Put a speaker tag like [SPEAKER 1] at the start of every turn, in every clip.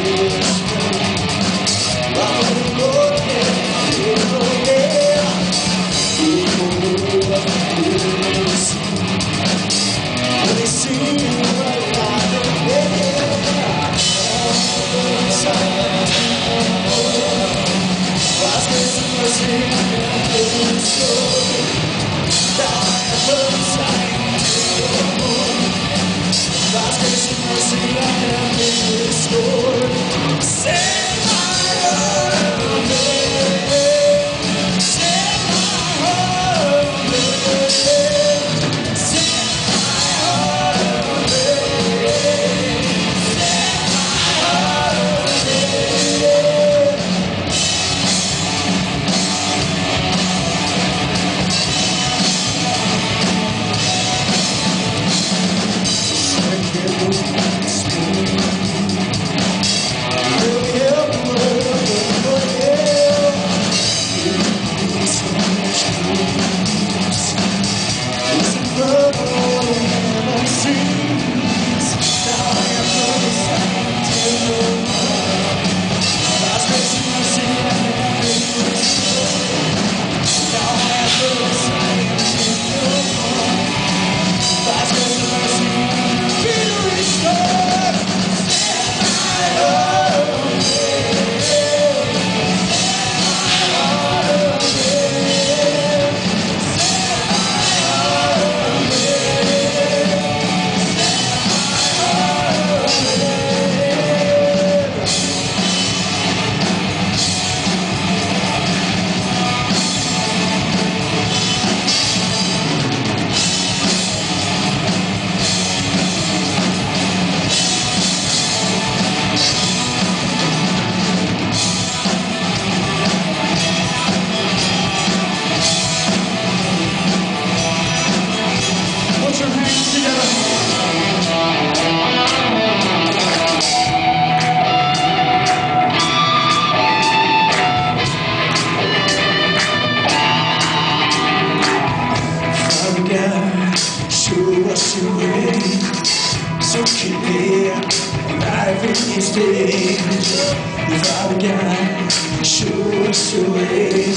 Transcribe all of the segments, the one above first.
[SPEAKER 1] So keep me alive in these days. Without a gun, show us the ways.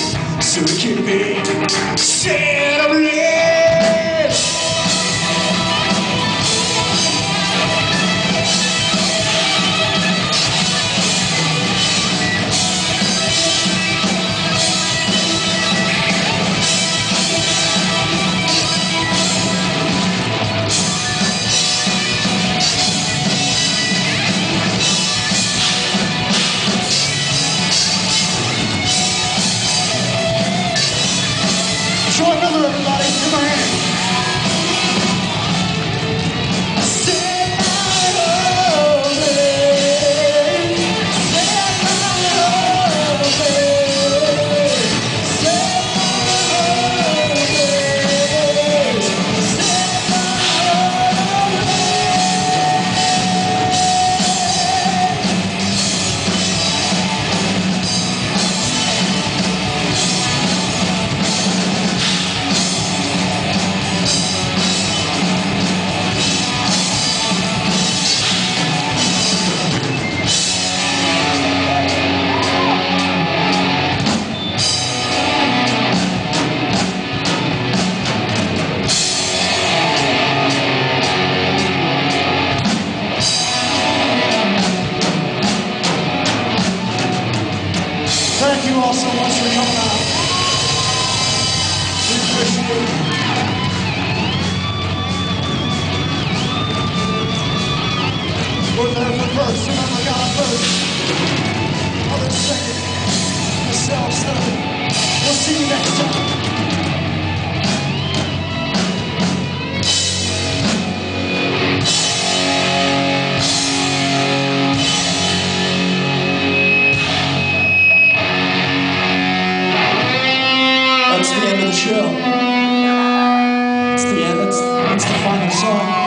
[SPEAKER 1] So keep me set ablaze. Show another, everybody. Give my hand. Thank you all so much for coming out. We appreciate it. We're there for first. Remember God first. Others second. Yourselves third. We'll see you next time. That's the end of the show. It's the end. It's the final song.